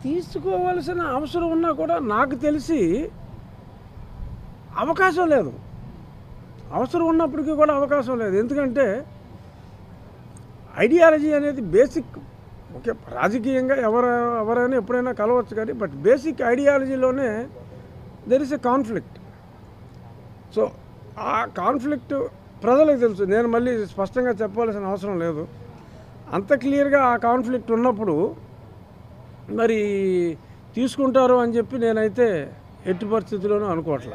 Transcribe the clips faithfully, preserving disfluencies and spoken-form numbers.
తీసుకోవాల్సిన అవసరం ఉన్నా కూడా నాకు తెలిసి అవకాశం లేదు. అవసరం ఉన్నప్పటికీ కూడా అవకాశం లేదు. ఎందుకంటే ఐడియాలజీ అనేది బేసిక్. ఓకే, రాజకీయంగా ఎవరు ఎవరైనా ఎప్పుడైనా కలవచ్చు, కానీ బట్ బేసిక్ ఐడియాలజీలోనే there is a conflict. So ఆ కాన్ఫ్లిక్ట్ ప్రజలకు తెలుసు. నేను మళ్ళీ స్పష్టంగా చెప్పాల్సిన అవసరం లేదు. అంత క్లియర్గా ఆ కాన్ఫ్లిక్ట్ ఉన్నప్పుడు మరి తీసుకుంటారు అని చెప్పి నేనైతే ఎట్టి పరిస్థితుల్లోనూ అనుకోవట్లే.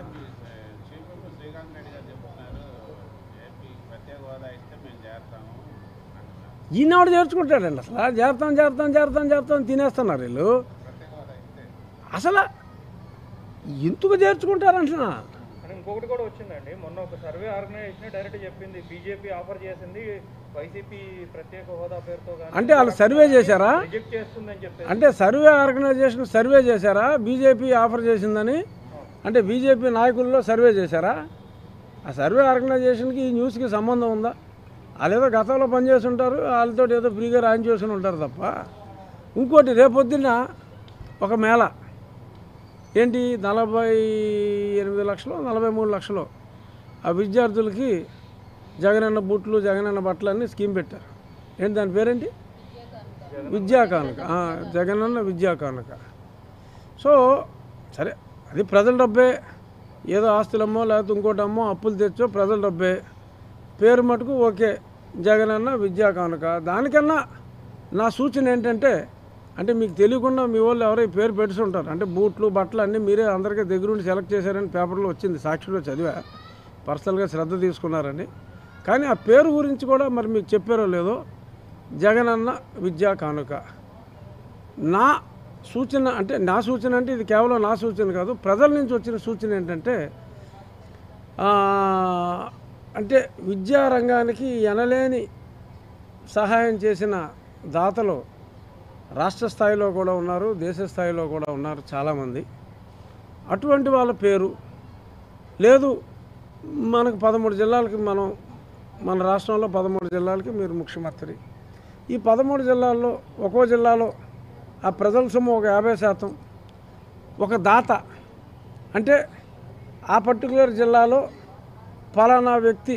ఈనాడు చేర్చుకుంటాడండి. అసలు చేరుతాం చేరుతాం చేరుతాం చేరుతాం తినేస్తున్నారు వీళ్ళు. అసలు ఎందుకు చేర్చుకుంటారంటున్నా. ఇంకొకటి కూడా వచ్చిందండి, మొన్న ఒక సర్వే ఆర్గనైజేషన్ డైరెక్ట్ చెప్పింది బీజేపీ ఆఫర్ చేసింది వైసీపీ ప్రత్యేక హోదా పేరుతో. అంటే వాళ్ళు సర్వే చేశారా? రిజెక్ట్ చేస్తుందని చెప్పి. అంటే సర్వే ఆర్గనైజేషన్ సర్వే చేశారా బీజేపీ ఆఫర్ చేసిందని? అంటే బీజేపీ నాయకుల్లో సర్వే చేశారా? ఆ సర్వే ఆర్గనైజేషన్కి ఈ న్యూస్కి సంబంధం ఉందా? వాళ్ళు ఏదో గతంలో పనిచేసి ఉంటారు, వాళ్ళతో ఏదో ఫ్రీగా రాయిన్ చేసుకుని ఉంటారు తప్ప. ఇంకోటి, రేపొద్దున ఒక మేళ ఏంటి, నలభై ఎనిమిది లక్షలు నలభై మూడు లక్షలు ఆ విద్యార్థులకి జగనన్న బూట్లు జగనన్న బట్టలు అన్నీ స్కీమ్ పెట్టారు. ఏంటి దాని పేరేంటి? విద్యా కానుక. జగనన్న విద్యా కానుక. సో సరే, అది ప్రజల డబ్బే. ఏదో ఆస్తులమ్మో లేకపోతే ఇంకోటమ్మో అప్పులు తెచ్చో ప్రజల డబ్బే. పేరు మటుకు ఓకే, జగనన్న విద్యా కానుక. దానికన్నా నా సూచన ఏంటంటే, అంటే మీకు తెలియకుండా మీ వాళ్ళు ఎవరైనా పేరు పెట్టుకుంటారు, అంటే బూట్లు బట్టలు అన్నీ మీరే అందరికీ దగ్గరుండి సెలెక్ట్ చేశారని పేపర్లో వచ్చింది, సాక్షిలో చదివా, పర్సనల్గా శ్రద్ధ తీసుకున్నారని. కానీ ఆ పేరు గురించి కూడా మరి మీకు చెప్పారో లేదో, జగనన్న విద్యా కానుక. నా సూచన అంటే నా సూచన అంటే ఇది కేవలం నా సూచన కాదు, ప్రజల నుంచి వచ్చిన సూచన ఏంటంటే, అంటే విద్యారంగానికి ఎనలేని సహాయం చేసిన దాతలు రాష్ట్ర స్థాయిలో కూడా ఉన్నారు, దేశ స్థాయిలో కూడా ఉన్నారు చాలామంది. అటువంటి వాళ్ళ పేరు లేదు. మనకు పదమూడు జిల్లాలకి మనం మన రాష్ట్రంలో పదమూడు జిల్లాలకి మీరు ముఖ్యమంత్రి. ఈ పదమూడు జిల్లాల్లో ఒక్కో జిల్లాలో ఆ ప్రజల సొమ్ము ఒక యాభై శాతం ఒక దాత, అంటే ఆ పర్టికులర్ జిల్లాలో ఫలానా వ్యక్తి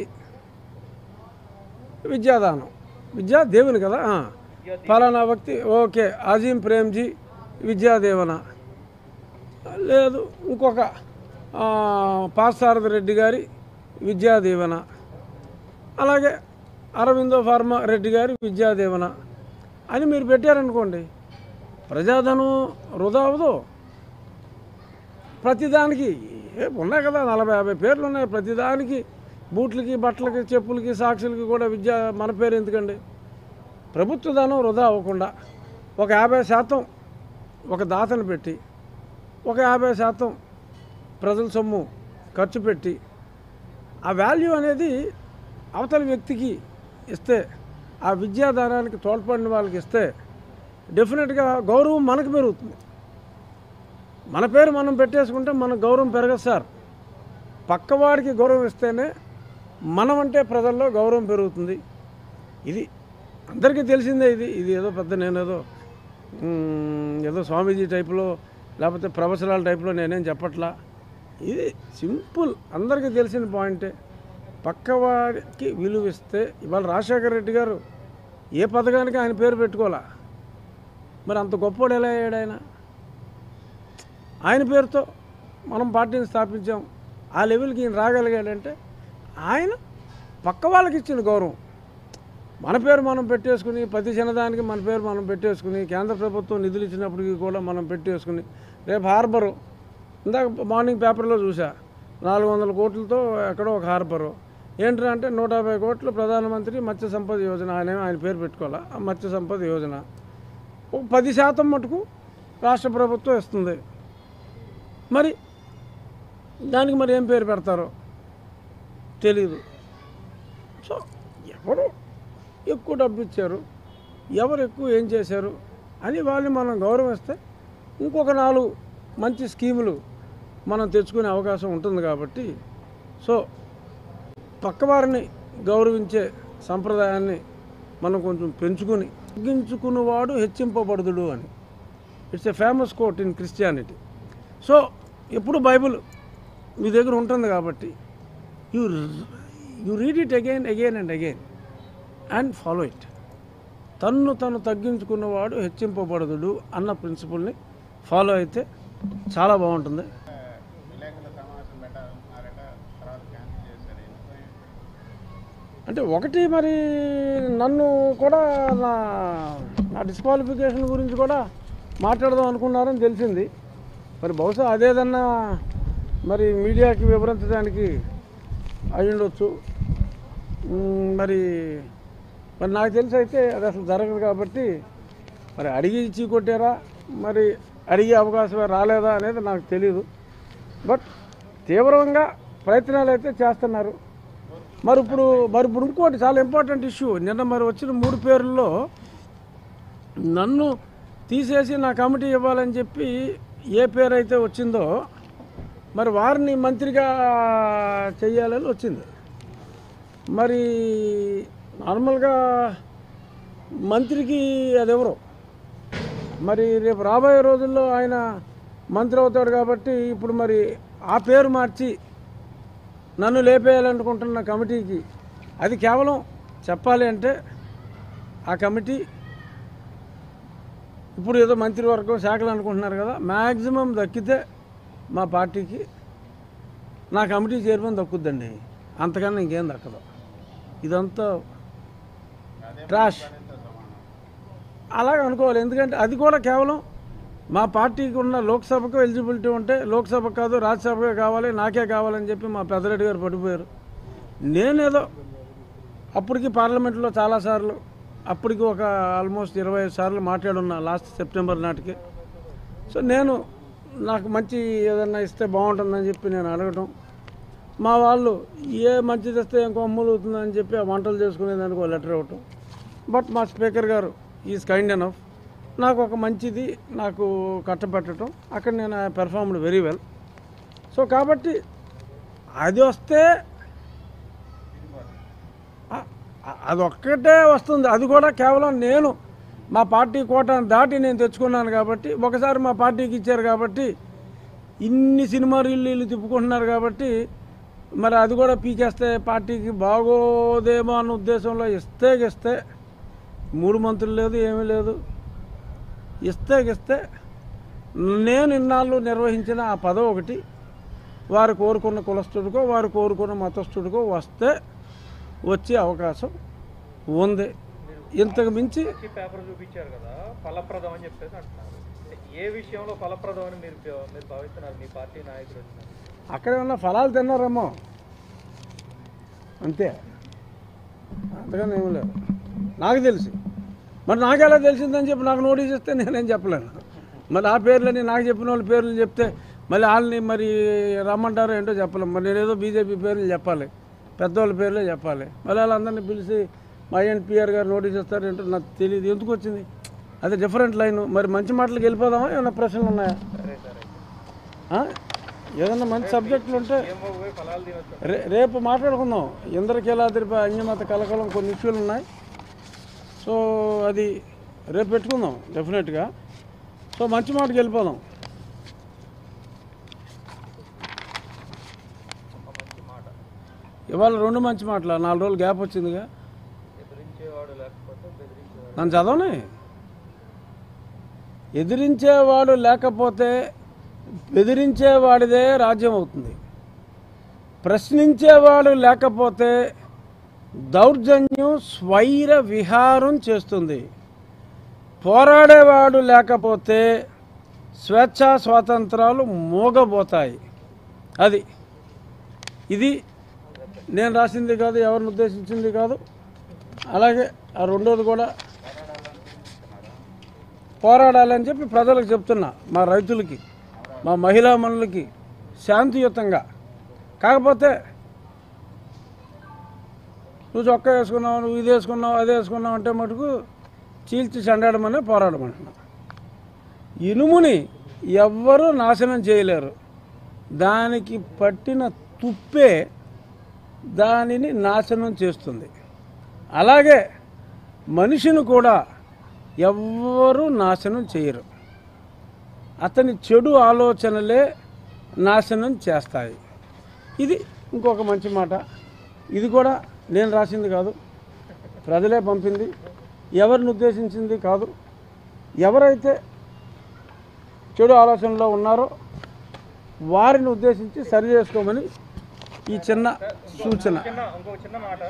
విద్యాదానం, విద్యా దేవుని కదా, ఫలానా వ్యక్తి ఓకే అజీం ప్రేమ్జీ విద్యాదేవన, లేదు ఇంకొక పార్థసారథి రెడ్డి గారి విద్యాదేవన, అలాగే అరవిందో ఫార్మా రెడ్డి గారి విద్యాదేవన అని మీరు పెట్టారనుకోండి, ప్రజాధనం వృధా అవ్వదు. ప్రతిదానికి ఉన్నాయి కదా, నలభై యాభై పేర్లు ఉన్నాయి. ప్రతిదానికి బూట్లకి బట్టలకి చెప్పులకి సాక్షులకి కూడా విద్యా మన పేరు ఎందుకండి? ప్రభుత్వ ధనం వృధా అవ్వకుండా ఒక యాభై శాతం ఒక దాతను పెట్టి ఒక యాభై శాతం ప్రజల సొమ్ము ఖర్చు పెట్టి ఆ వాల్యూ అనేది అవతల వ్యక్తికి ఇస్తే, ఆ విద్యాదానానికి తోడ్పడిన వాళ్ళకి ఇస్తే డెఫినెట్గా గౌరవం మనకు పెరుగుతుంది. మన పేరు మనం పెట్టేసుకుంటే మన గౌరవం పెరగదు సార్. పక్కవాడికి గౌరవం ఇస్తేనే మనం అంటే ప్రజల్లో గౌరవం పెరుగుతుంది. ఇది అందరికీ తెలిసిందే. ఇది ఇది ఏదో పెద్ద నేనేదో ఏదో స్వామీజీ టైపులో లేకపోతే ప్రవచనాల టైపులో నేనేం చెప్పట్లా. ఇది సింపుల్, అందరికీ తెలిసిన పాయింటే. పక్కవాడికి విలువ ఇస్తే, ఇవాళ రాజశేఖర రెడ్డి గారు ఏ పథకానికి ఆయన పేరు పెట్టుకోవాలా, మరి అంత గొప్పవాడు ఎలా అయ్యాడు ఆయన? ఆయన పేరుతో మనం పార్టీని స్థాపించాం, ఆ లెవెల్కి ఈయన రాగలిగాడంటే ఆయన పక్క వాళ్ళకి ఇచ్చిన గౌరవం. మన పేరు మనం పెట్టేసుకుని, ప్రతి చిన్నదానికి మన పేరు మనం పెట్టేసుకుని, కేంద్ర ప్రభుత్వం నిధులు ఇచ్చినప్పటికీ కూడా మనం పెట్టేసుకుని, రేపు హార్బరు ఇందాక మార్నింగ్ పేపర్లో చూసా, నాలుగు వందల కోట్లతో ఎక్కడో ఒక హార్బరు ఏంటంటే అంటే నూట యాభై కోట్లు ప్రధానమంత్రి మత్స్య సంపద యోజన, ఆయన ఆయన పేరు పెట్టుకోవాలా, ఆ మత్స్య సంపద యోజన ఒక పది శాతం మటుకు రాష్ట్ర ప్రభుత్వం ఇస్తుంది. మరి దానికి మరి ఏం పేరు పెడతారో తెలీదు. సో ఎవరు ఎక్కువ డబ్బు ఇచ్చారు, ఎవరు ఎక్కువ ఏం చేశారు అని వాళ్ళని మనం గౌరవిస్తే ఇంకొక నాలుగు మంచి స్కీములు మనం తెచ్చుకునే అవకాశం ఉంటుంది. కాబట్టి సో పక్కవారిని గౌరవించే సంప్రదాయాన్ని మనం కొంచెం పెంచుకుని, తగ్గించుకున్నవాడు హెచ్చింపబడుదుడు అని it's a famous quote in Christianity. So ఎప్పుడు బైబుల్ మీ దగ్గర ఉంటుంది కాబట్టి you you read it again again and again and follow it. తన్ను తను తగ్గించుకున్నవాడు హెచ్చింపబడదుడు అన్న ప్రిన్సిపల్ని ఫాలో అయితే చాలా బాగుంటుంది. అంటే ఒకటి మరి నన్ను కూడా నా నా డిస్క్వాలిఫికేషన్ గురించి కూడా మాట్లాడదాం అనుకున్నారని తెలిసింది. మరి బహుశా అదేదన్నా మరి మీడియాకి వివరించడానికి అయి ఉండొచ్చు. మరి మరి నాకు తెలిసి అయితే అది అసలు జరగదు కాబట్టి మరి అడిగి ఇచ్చి కొట్టారా మరి అడిగే అవకాశం రాలేదా అనేది నాకు తెలియదు. బట్ తీవ్రంగా ప్రయత్నాలు అయితే చేస్తున్నారు. మరి ఇప్పుడు మరి ఇప్పుడు ఇంకోటి చాలా ఇంపార్టెంట్ ఇష్యూ. నిన్న మరి వచ్చిన మూడు పేర్లలో నన్ను తీసేసి నా కమిటీ ఇవ్వాలని చెప్పి ఏ పేరు అయితే వచ్చిందో మరి వారిని మంత్రిగా చెయ్యాలని వచ్చింది. మరి నార్మల్గా మంత్రికి అదెవరో మరి రేపు రాబోయే రోజుల్లో ఆయన మంత్రి అవుతాడు కాబట్టి ఇప్పుడు మరి ఆ పేరు మార్చి నన్ను లేపేయాలనుకుంటున్న కమిటీకి అది కేవలం చెప్పాలి అంటే ఆ కమిటీ ఇప్పుడు ఏదో మంత్రివర్గం శాఖలు అనుకుంటున్నారు కదా, మ్యాక్సిమం దక్కితే మా పార్టీకి నా కమిటీ చైర్మన్ దక్కుద్దండి, అంతకన్నా ఇంకేం దక్కదు. ఇదంతా ట్రాష్ అలాగే అనుకోవాలి. ఎందుకంటే అది కూడా కేవలం మా పార్టీకి ఉన్న లోక్సభకు ఎలిజిబిలిటీ ఉంటే లోక్సభ కాదు రాజ్యసభకే కావాలి, నాకే కావాలని చెప్పి మా పెద్దరెడ్డి గారు పడిపోయారు. నేనేదో అప్పటికి పార్లమెంట్లో చాలాసార్లు అప్పటికి ఒక ఆల్మోస్ట్ ఇరవై ఐదు సార్లు మాట్లాడున్నా లాస్ట్ సెప్టెంబర్ నాటికి. సో నేను నాకు మంచి ఏదన్నా ఇస్తే బాగుంటుందని చెప్పి నేను అడగటం, మా వాళ్ళు ఏ మంచిది ఇస్తే ఏం కొమ్ములు అవుతుందని చెప్పి ఆ వంటలు చేసుకునేదానికి ఒక లెటర్ ఇవ్వటం. బట్ మా స్పీకర్ గారు ఈజ్ కైండ్ ఎనఫ్ నాకు ఒక మంచిది నాకు కట్టబెట్టడం, అక్కడ నేను పెర్ఫార్మ్డ్ వెరీ వెల్. సో కాబట్టి అది వస్తే అదొక్కటే వస్తుంది. అది కూడా కేవలం నేను మా పార్టీ కోటాను దాటి నేను తెచ్చుకున్నాను కాబట్టి, ఒకసారి మా పార్టీకి ఇచ్చారు కాబట్టి, ఇన్ని సినిమా రీళ్ళు తిప్పుకుంటున్నారు కాబట్టి మరి అది కూడా పీకేస్తే పార్టీకి బాగోదేమో అన్న ఉద్దేశంలో ఇస్తే ఇస్తే మూడు మంత్రులు లేదు ఏమీ లేదు, ఇస్తే ఇస్తే నేను ఇన్నాళ్ళు నిర్వహించిన ఆ పదవి ఒకటి వారు కోరుకున్న కులస్తుడికో వారు కోరుకున్న మతస్థుడికో వస్తే వచ్చే అవకాశం ఉంది. ఇంతకు మించి పేపర్ చూపించారు కదా ఫలప్రదం అని చెప్పేసి అంటున్నారు. ఏ విషయంలో ఫలప్రదం అని మీరు మీరు భావిస్తున్నారు? మీ పార్టీ నాయకులు అక్కడే ఉన్న ఫలాలు తిన్నారేమో అంతే, అంతగానే ఏమీ లేదు. నాకు తెలిసి మరి నాకు ఎలా తెలిసిందని చెప్పి నాకు నోటీస్ ఇస్తే నేనేం చెప్పలేను. మరి ఆ పేర్లని నాకు చెప్పిన వాళ్ళ పేర్లు చెప్తే మళ్ళీ వాళ్ళని మరి రమ్మంటారో ఏంటో చెప్పలేము. మరి నేనేదో బీజేపీ పేర్లు చెప్పాలి, పెద్దవాళ్ళ పేర్లే చెప్పాలి. మళ్ళీ వాళ్ళందరినీ పిలిచి మా ఎన్పిఆర్ గారు నోటీస్ ఇస్తారు ఏంటో నాకు తెలియదు, ఎందుకు వచ్చింది అదే డిఫరెంట్ లైను. మరి మంచి మాటలకు వెళ్ళిపోదామా, ఏమైనా ప్రశ్నలు ఉన్నాయా? ఏదన్నా మంచి సబ్జెక్టులు ఉంటే రే రేపు మాట్లాడుకుందాం. ఇంద్రకీలాద్రిపై అన్యమత కలకలం కొన్ని ఇష్యూలు ఉన్నాయి. సో అది రేపు పెట్టుకుందాం డెఫినెట్గా. సో మంచి మాటకి వెళ్ళిపోదాం. ఇవాళ రెండు మంచి మాటలు, నాలుగు రోజులు గ్యాప్ వచ్చిందిగా. నన్ను చదవని ఎదిరించేవాడు లేకపోతే బెదిరించేవాడిదే రాజ్యం అవుతుంది. ప్రశ్నించేవాడు లేకపోతే దౌర్జన్యం స్వైర విహారం చేస్తుంది. పోరాడేవాడు లేకపోతే స్వేచ్ఛా స్వాతంత్రాలు మోగబోతాయి. అది ఇది నేను రాసింది కాదు, ఎవరిని ఉద్దేశించింది కాదు. అలాగే ఆ రెండోది కూడా పోరాడాలని చెప్పి ప్రజలకు చెప్తున్నా, మా రైతులకి మా మహిళా మనులకి శాంతియుతంగా. కాకపోతే నువ్వు చొక్కా వేసుకున్నావు, నువ్వు ఇది వేసుకున్నావు, అది వేసుకున్నావు అంటే మటుకు చీల్చి చెండాడమనే పోరాడమంటున్నా. ఇనుముని ఎవ్వరూ నాశనం చేయలేరు, దానికి పట్టిన తుప్పే దానిని నాశనం చేస్తుంది. అలాగే మనిషిని కూడా ఎవ్వరూ నాశనం చేయరు. అతని చెడు ఆలోచనలే నాశనం చేస్తాయి. ఇది ఇంకొక మంచి మాట. ఇది కూడా నేను రాసింది కాదు, ప్రజలే పంపింది, ఎవరిని ఉద్దేశించింది కాదు. ఎవరైతే చెడు ఆలోచనలో ఉన్నారో వారిని ఉద్దేశించి సరి చేసుకోమని ఈ చిన్న సూచన. చిన్న ఇంకో చిన్న మాట,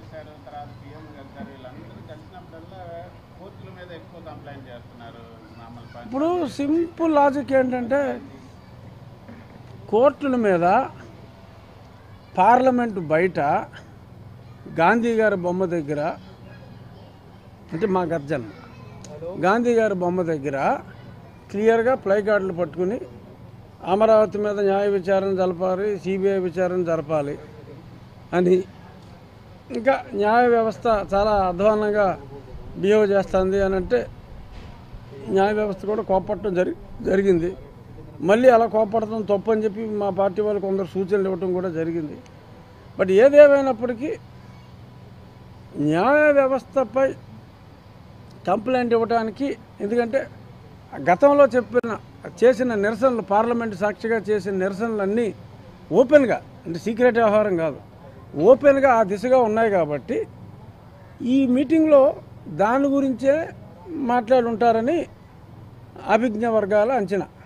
ఇప్పుడు సింపుల్ లాజిక్ ఏంటంటే కోర్టుల మీద పార్లమెంటు బయట గాంధీ గారి బొమ్మ దగ్గర, అంటే మా గర్జన గాంధీ గారి బొమ్మ దగ్గర క్లియర్గా ప్లై కార్డులు పట్టుకుని అమరావతి మీద న్యాయ విచారణ జరపాలి, సిబిఐ విచారణ జరపాలి అని, ఇంకా న్యాయ వ్యవస్థ చాలా అధ్వానంగా బిహేవ్ చేస్తుంది అని అంటే న్యాయ వ్యవస్థ కూడా కోపడటం జరి జరిగింది మళ్ళీ అలా కోపడటం తప్పు అని చెప్పి మా పార్టీ వాళ్ళు కొందరు సూచనలు ఇవ్వటం కూడా జరిగింది. బట్ ఏదేమైనప్పటికీ న్యాయ వ్యవస్థపై కంప్లైంట్ ఇవ్వడానికి, ఎందుకంటే గతంలో చెప్పిన చేసిన నిరసనలు, పార్లమెంటు సాక్షిగా చేసిన నిరసనలన్నీ ఓపెన్గా, అంటే సీక్రెట్ వ్యవహారం కాదు, ఓపెన్గా ఆ దిశగా ఉన్నాయి కాబట్టి ఈ మీటింగ్లో దాని గురించే మాట్లాడుంటారని అభిజ్ఞ వర్గాల అంచనా.